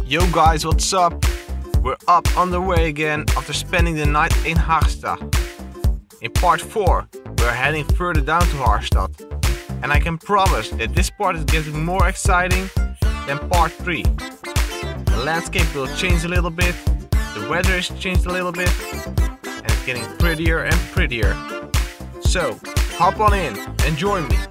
Yo guys, what's up? We're up on the way again after spending the night in Harstad. In part 4, we're heading further down to Harstad. And I can promise that this part is getting more exciting than part 3. The landscape will change a little bit, the weather has changed a little bit, and it's getting prettier and prettier. So, hop on in and join me.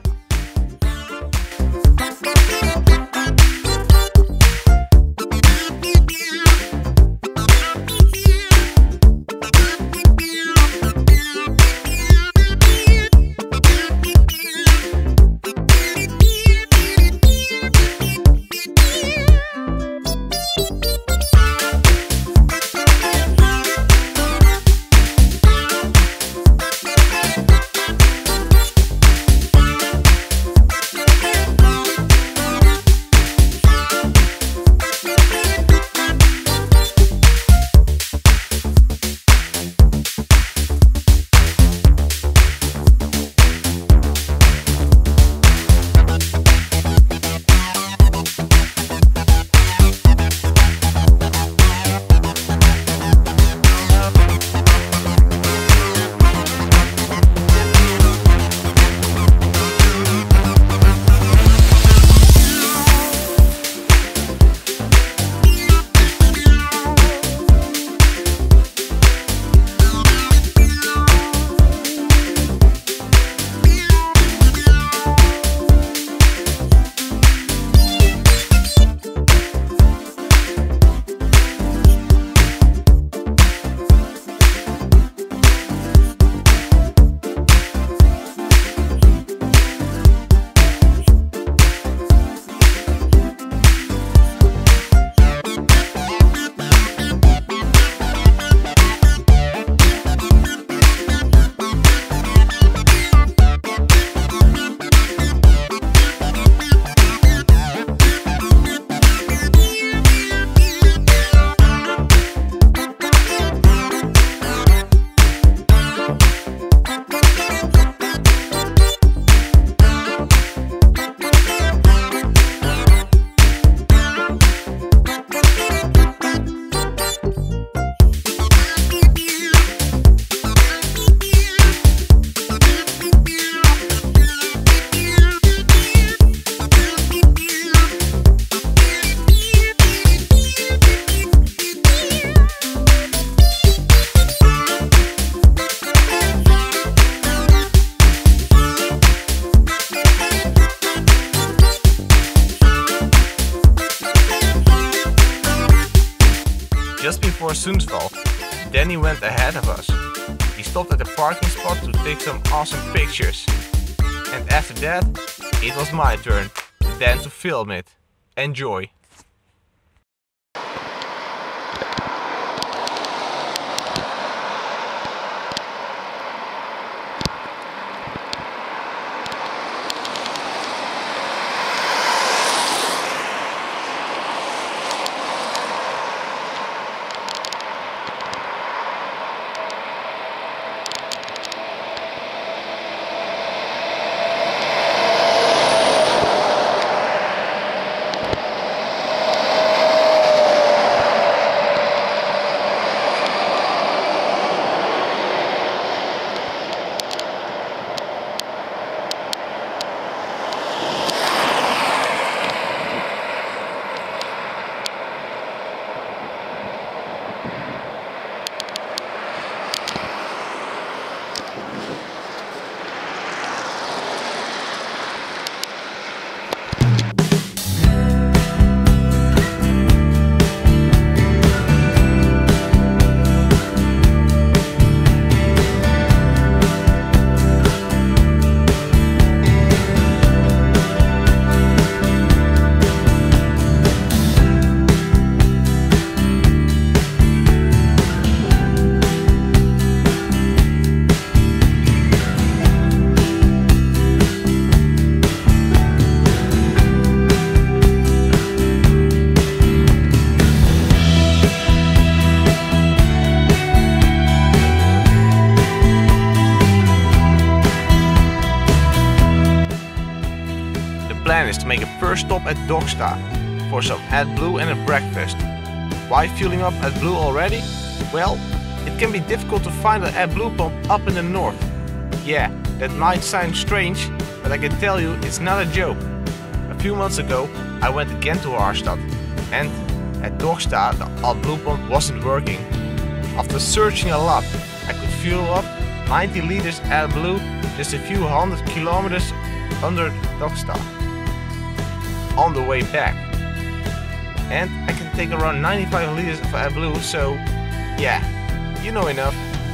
Just before Sundsvall, Danny went ahead of us. He stopped at the parking spot to take some awesome pictures. And after that, it was my turn, then to film it. Enjoy! plan is to make a first stop at Docksta. for some AdBlue and a breakfast. Why fueling up AdBlue already? Well, it can be difficult to find an AdBlue pump up in the north. Yeah, that might sound strange, but I can tell you it's not a joke. A few months ago I went again to Harstad, and at Dorsta the AdBlue pump wasn't working. After searching a lot, I could fuel up 90 liters AdBlue just a few hundred kilometers under Dorsta on the way back. And I can take around 95 liters of AdBlue, so yeah, you know enough.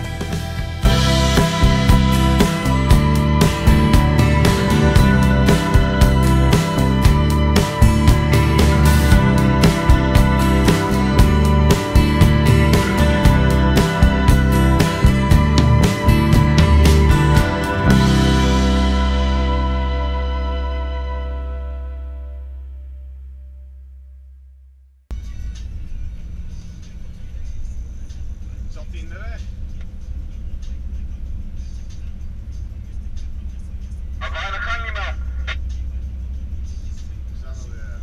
Zat hij in de weg? Maar waar de gang niet meer? We staan alweer.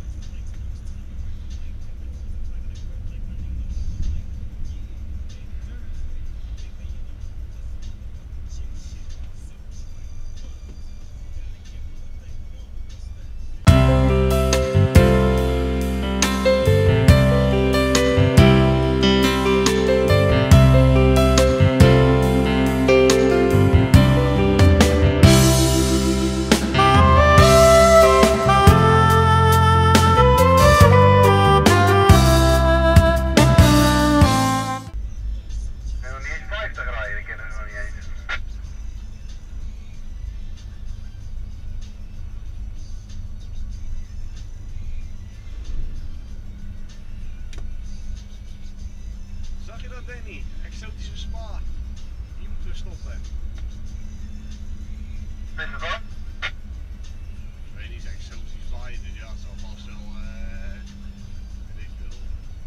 Zag je dat, Danny? Exotische spa. Hier moeten we stoppen. Is het dan? Ik weet niet, exotisch spa, dus ja, het zal vast wel, weet ik veel.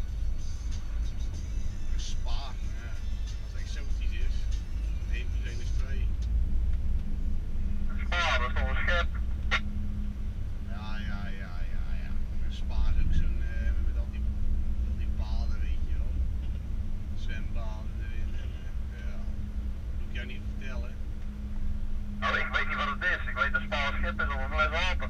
Een spa, ja. Als het exotisch is. 1 plus 1 is 2. Een spa, dat is toch een schep? Ja. Een spa is ook zo'n, met al die paden, weet je wel. Zwembaden erin en ja. Dat hoef ik jou niet te vertellen. Nou, ik weet niet wat het is. Ik weet dat spa een schep is of een fles water.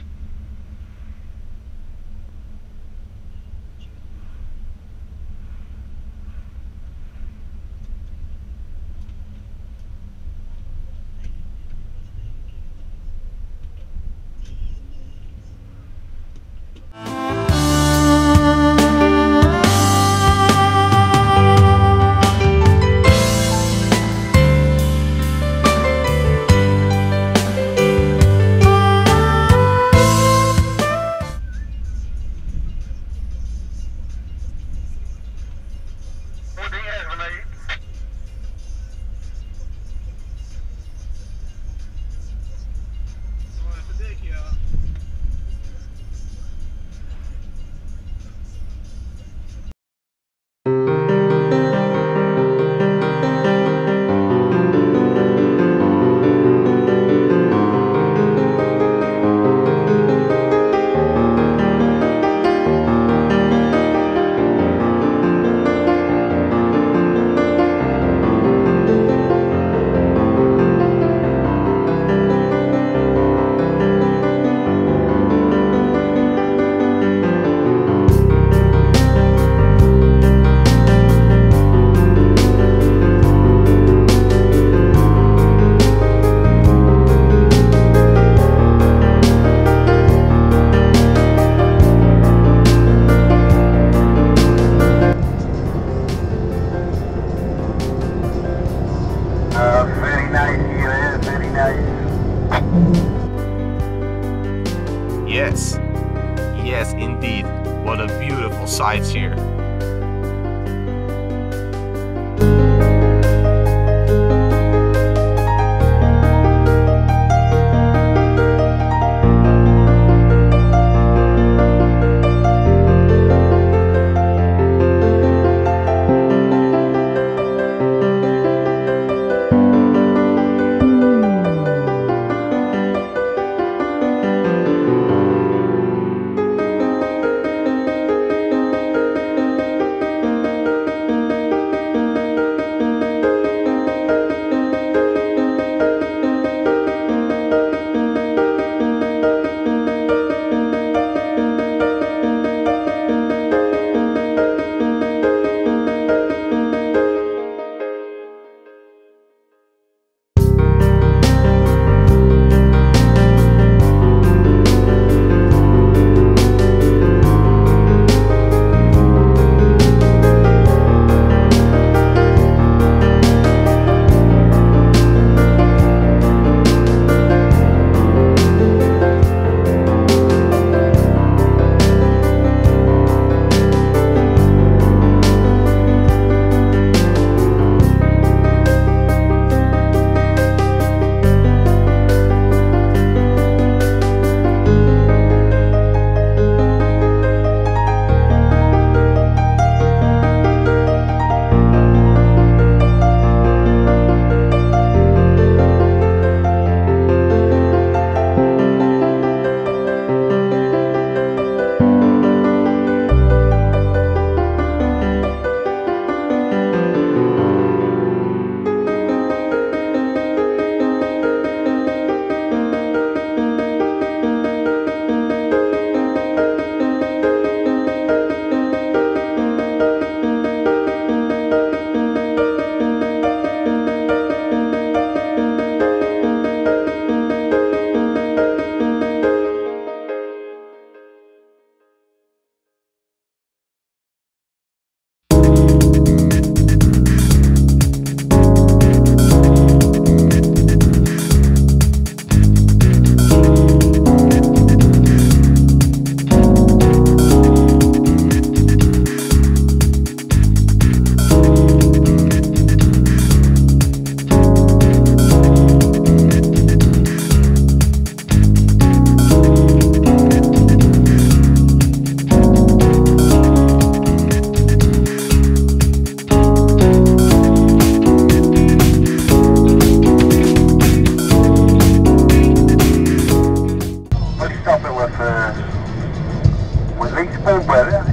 Hoe ding er beneden? Zo even dik, ja. Very nice here, very nice. Yes indeed. What a beautiful sights here.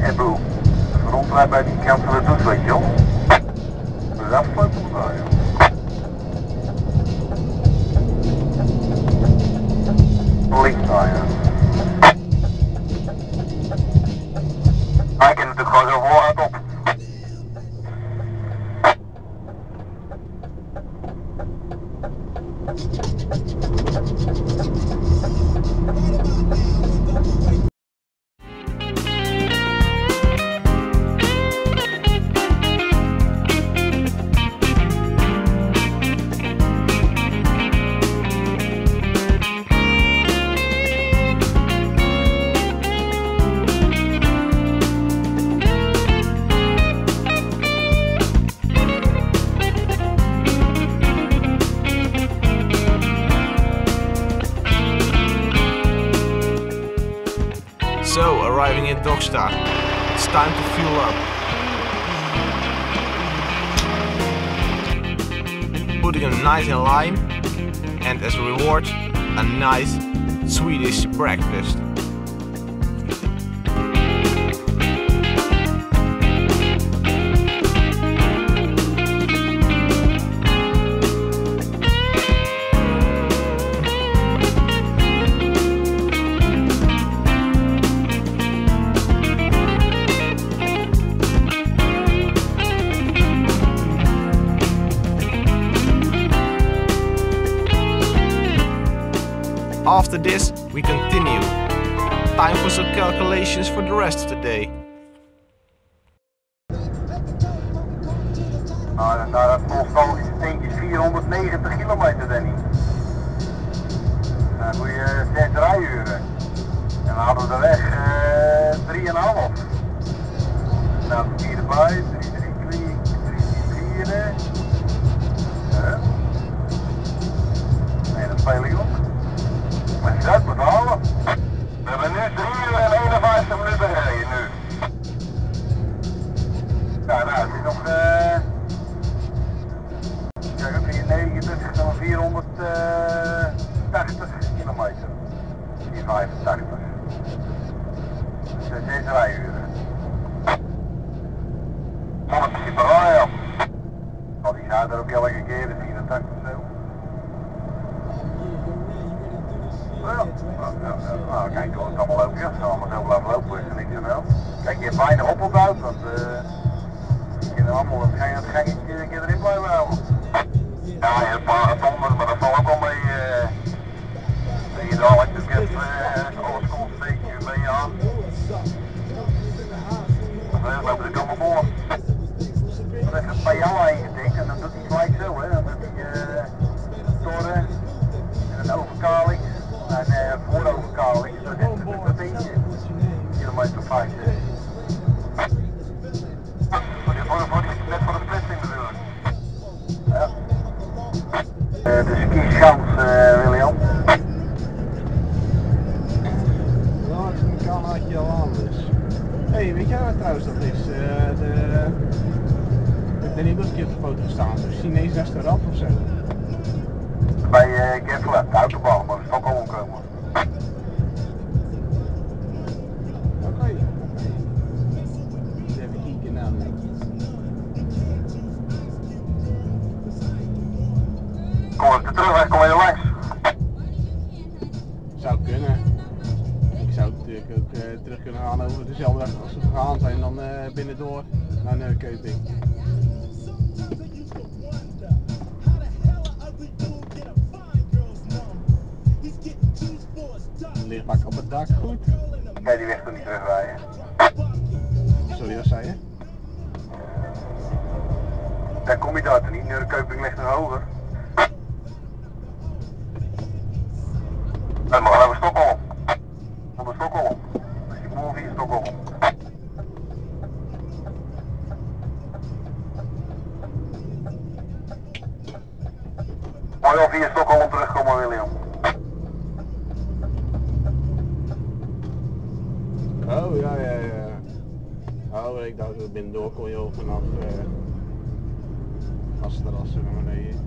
Schiphol. Even rondrijden bij die kant van de douche, weet je wel. Dat is afgesloten vandaag, joh. Links daar, ja. Hij kan natuurlijk gewoon zo vooruit op. So, arriving in Dockstar, it's time to fuel up. Putting them nice in line, and as a reward, a nice Swedish breakfast. After this, we continue. Time for some calculations for the rest of the day. Nou, dat volstal is steentjes 490 kilometer, Danny. Dan doe je 6 rijuren. En dan hadden we de weg 3,5. Nou, 4 erbij, 3, 4. Nee, dat speel ik op. Maar je uit moet halen. We hebben nu 3 uur en 51 minuten gereden nu. Ja, nou, het is nog... kijk, 490 dan 480 kilometer. 485. Dus 6 rijuren. Mannen is super raar, ja. Al die zaten ook elke keer de 84 of zo. Nou, kijk hoe het allemaal loopt. Ja, het zal allemaal zo blijven lopen, is er niks aan de hand. Kijk, je hebt weinig oponthoud, want je kan allemaal het gangetje erin blijven houden. Ja, je hebt een paar tonnen, maar dat valt ook al mee. Dat je daar natuurlijk hebt, alles komt een beetje mee aan. Dan lopen ze allemaal door. Dan heeft het bij jou ingetikt en dan doet hij gelijk zo, hè. Dan doet hij toren en een overkaling. En voor de overkaling, dat is het eentje. Kilometer 5, 6. Net voor de splitsing natuurlijk. Ja. De skischans, William. Ja, ik kan had je al aan dus. Hey, weet jij wat trouwens dat is? Ik ben niet nog een keer op de foto gestaan, zo'n Chinees restaurant of zo. Bij Geffelen, de autobahn, maar we Stockholm komen. Oké. Even kijken naar me. Kom op de terugweg, kom je langs. Zou kunnen. Ik zou natuurlijk ook terug kunnen gaan over dezelfde weg als we gegaan zijn, dan binnendoor naar Neuköping. Lichtbak op het dak, goed. Kan je die weg toch niet terugrijden? Sorry, wat zei je? Daar kom je daar toch niet, Neuköping ligt nog hoger. Nee, maar we gaan naar Stockholm. Naar Stockholm. Dus die boel via Stockholm. Moet je al via Stockholm terugkomen, William? Oh, ja. Oh, ik dacht dat binnendoor kon je ook vanaf gasterrassen naar beneden.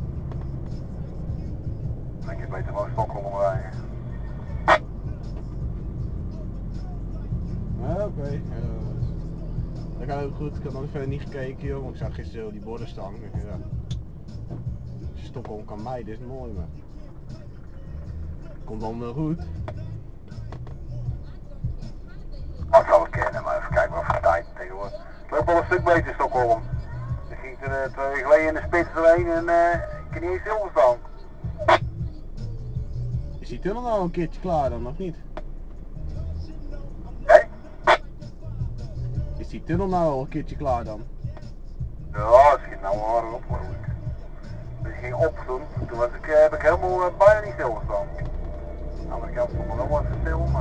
Dan kun je beter gewoon Stockholm rijden. oké. Dat gaat ook goed. Ik had nog verder niet gekeken, joh. Want ik zag gisteren zo die borden staan. Ik dacht, ja. Als je Stockholm kan mijden, is het mooi, maar. Komt dan wel goed. Dat zou ik kennen, maar even kijken wat voor tijd tegenwoordig. Het loopt wel een stuk beter in Stockholm. Ik ging er 2 weken geleden in de spits erheen en ik kan niet eens stilstaan. Is die tunnel nou een keertje klaar dan, of niet? Hé? Is die tunnel nou al een keertje klaar dan? Ja, het schiet nou wel harder op, geloof ik. Dus ik ging op toen was heb ik helemaal bijna niet stilgestaan. Aan de andere kant stond er nog wat stil, maar...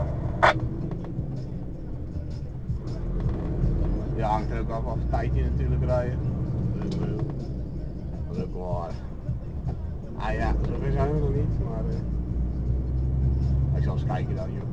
Ja, hangt er ook af wat tijd je natuurlijk rijden. Dat is ook wel aardig. Ah ja, zover zijn we nog niet, maar ik zal eens kijken dan, joh.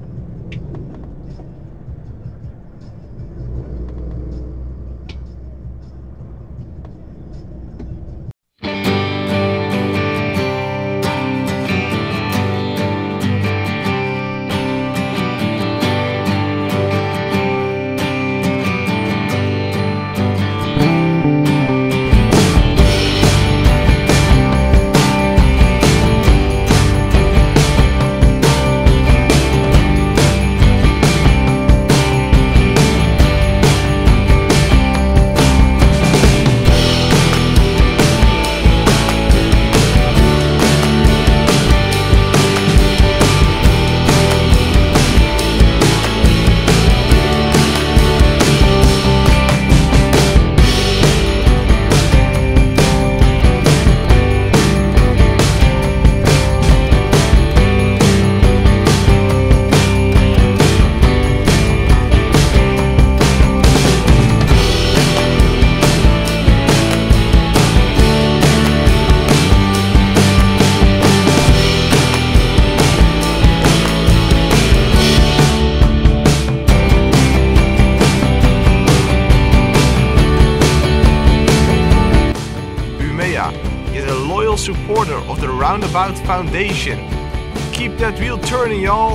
Is a loyal supporter of the Roundabout Foundation. Keep that wheel turning, y'all!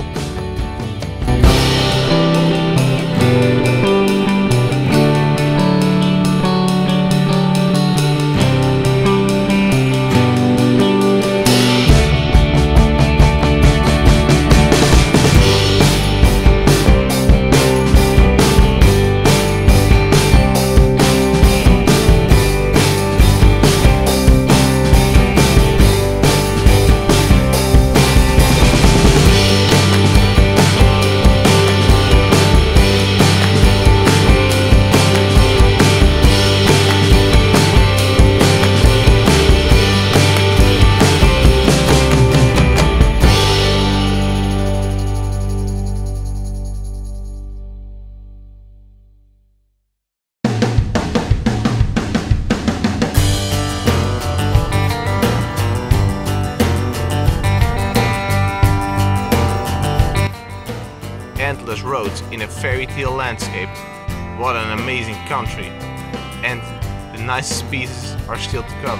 Endless roads in a fairy tale landscape. What an amazing country. And the nicest pieces are still to come.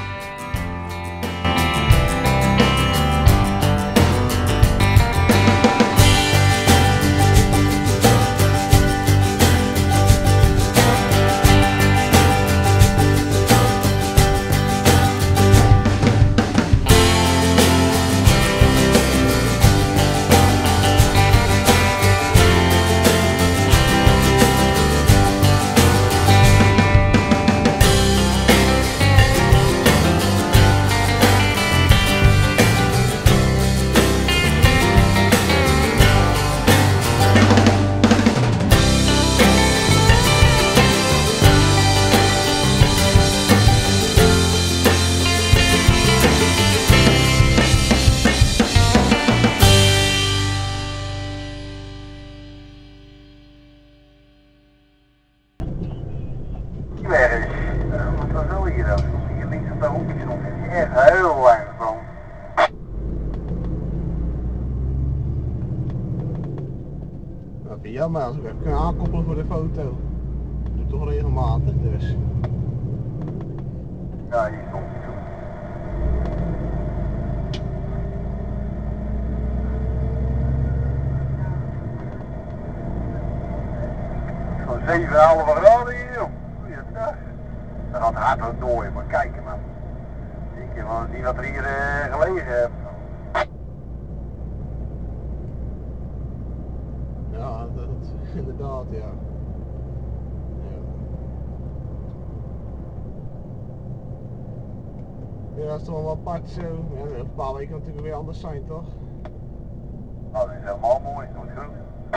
Wat wil je dan? Hier links op de hoekje stond echt heel langzaam. Dat vind jammer als ik even kan aankoppelen voor de foto. Dat doe ik toch regelmatig dus. Ja, hier stond hij toen. 7,5 graden hier, joh. Goeiedag. Dat gaat hard ook door, maar kijken, man. Ik heb wel zien wat er hier gelegen heeft. Ja, dat inderdaad, ja. Ja, dat is toch wel apart zo. Ja, over een paar weken natuurlijk weer anders zijn, toch? Nou, dat is helemaal mooi, goed goed.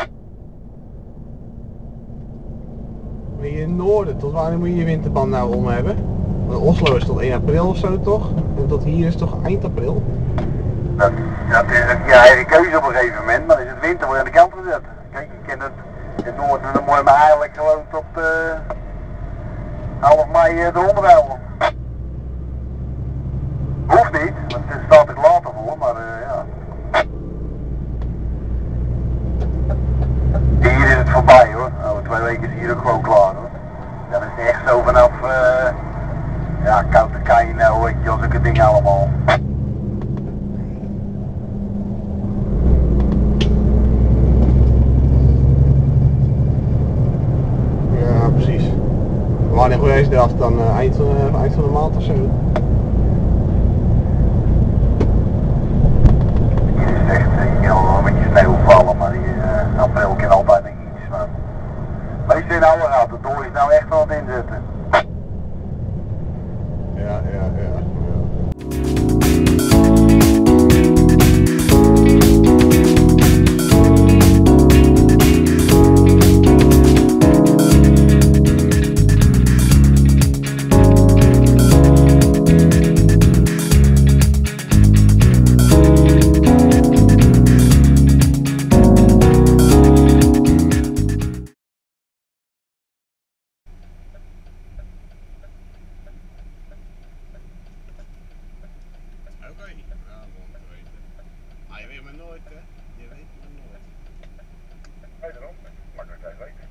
Maar hier in het noorden, tot wanneer moet je je winterband nou om hebben? Want Oslo is tot 1 april of zo, toch? En tot hier is toch eind april? Dat is je eigen keuze op een gegeven moment, maar dan is het winter weer aan de kant gezet. Kijk, je kent het noorden, dan moet je maar eigenlijk gewoon tot half mei eronder houden. Hoeft niet, want het staat er later voor, maar ja. Hier is het voorbij hoor, over 2 weken is hier ook gewoon klaar hoor. Dan is het echt zo vanaf, ja, Koude Kei nou, weet je wel, zulke dingen allemaal. Ja, precies. Wanneer gooi je eraf dan? Eind van de maand of zo? Sneeuw vallen, maar die april kan altijd nog iets. Maar meestal in oude raad, de door is nou echt wel aan het inzetten. Ja. Oké, ja, om te weten. Ah, je weet maar nooit, hè? Je weet maar nooit. Wederom, makkelijk tijd weten.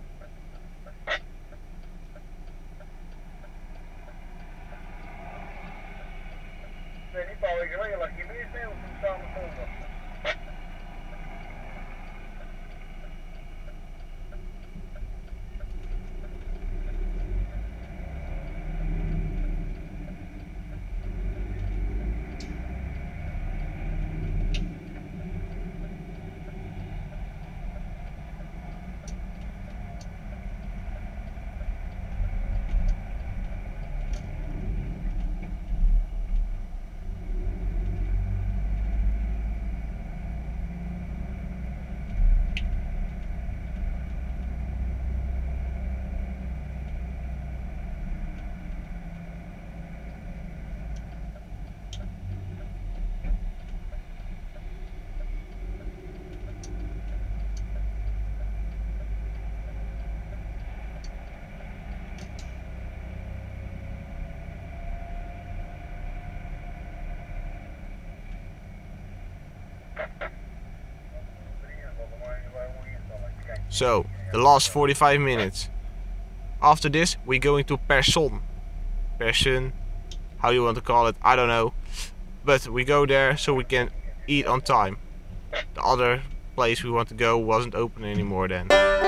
Nee, die paar weken geleden lag je meer sneeuw toen we samen vonden. So, the last 45 minutes. After this, we're going to Persson. Persson, how you want to call it, I don't know. But we go there so we can eat on time. The other place we want to go wasn't open anymore then.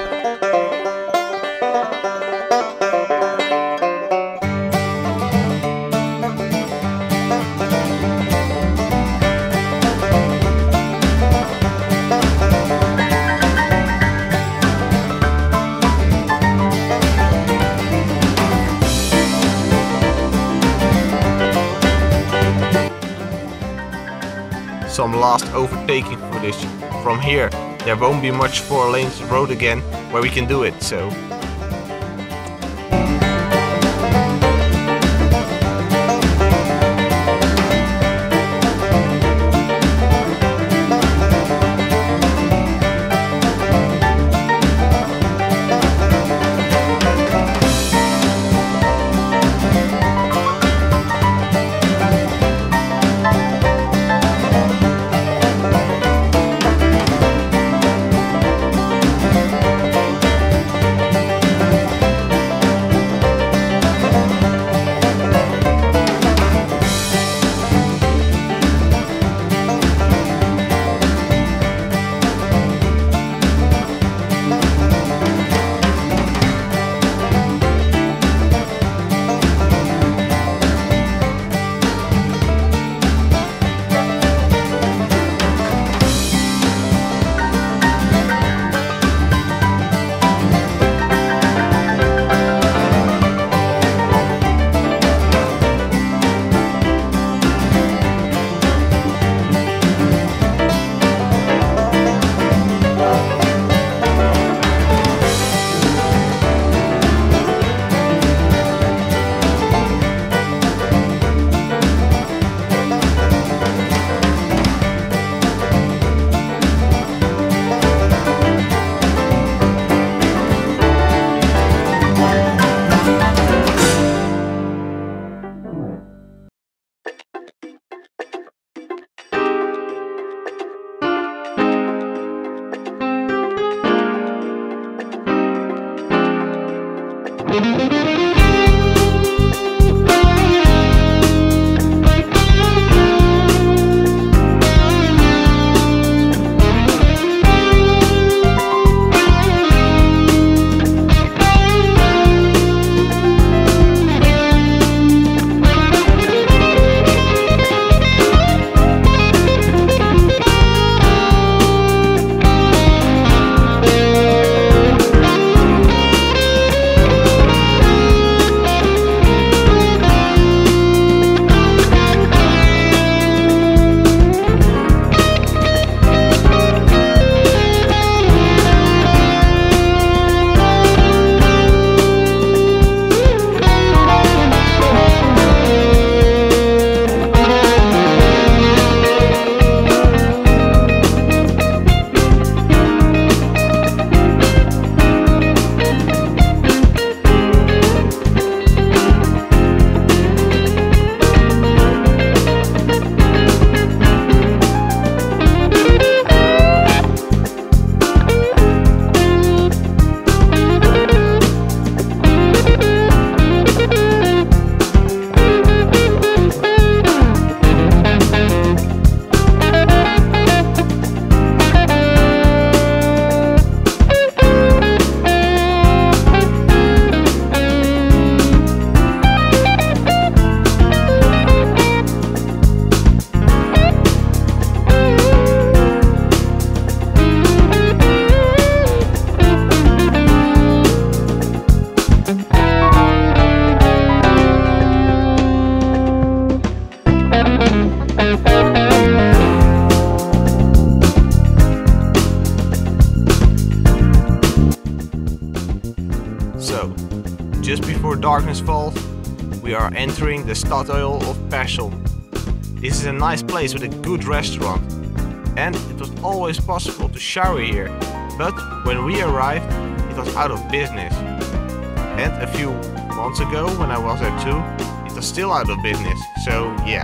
Some last overtaking footage. From here there won't be much 4 lanes road again where we can do it, so So, just before darkness falls, we are entering the Stadtteil of Persel. This is a nice place with a good restaurant, and it was always possible to shower here, but when we arrived it was out of business. And a few months ago, when I was there too, it was still out of business, so yeah.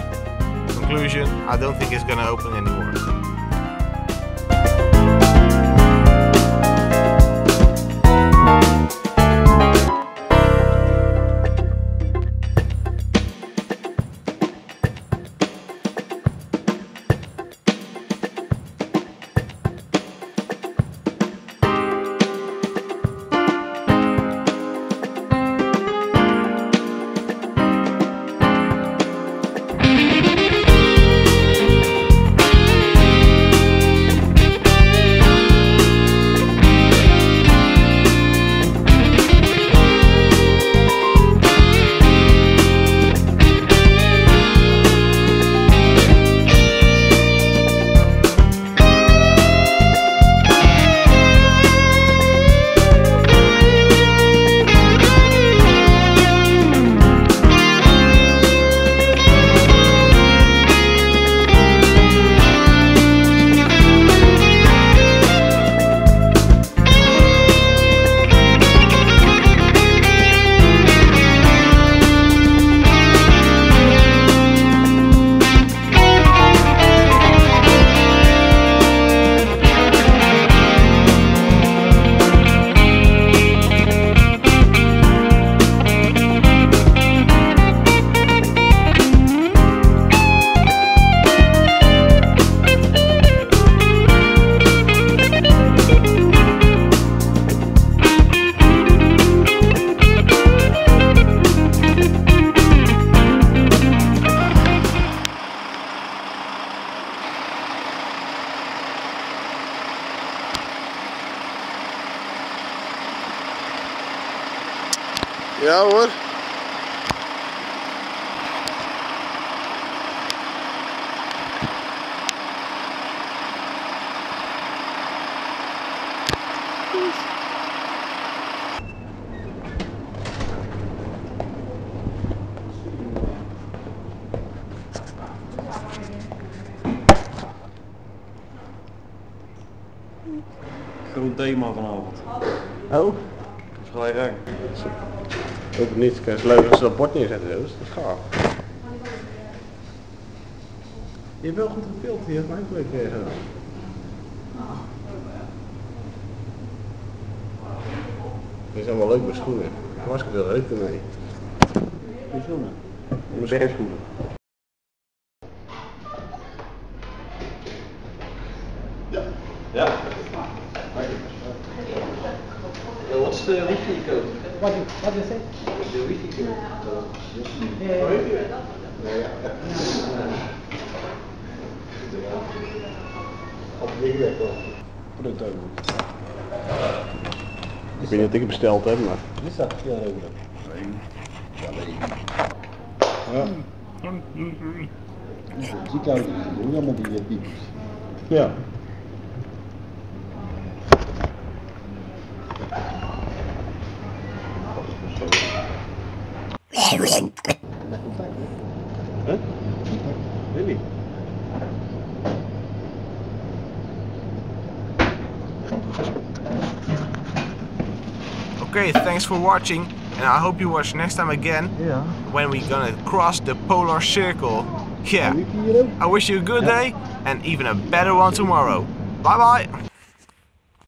Conclusion, I don't think it's gonna open anymore. Ja hoor. Groen thema vanavond. Oh? Vrij eng. Ik hoop het niet. Het is leuk als ze dat bord neerzetten. Dus dat is gaaf. Je hebt wel goed gefilmd. Die heeft mij ook leuk gedaan. Die zijn wel leuk met schoenen. Hartstikke veel leuk ermee. Bijzonder. Bergschoenen. Ja. Wat is de wifi-code? What you say? De wifi-code. Op de weg wel. Ik weet niet wat ik besteld heb, maar... Is dat veel euro? Ja. Die kan doen, allemaal die piepjes. Ja. Huh? Weet niet. Okay, thanks for watching, and I hope you watch next time again when we're gonna cross the polar circle. Yeah, I wish you a good day and even a better one tomorrow. Bye bye!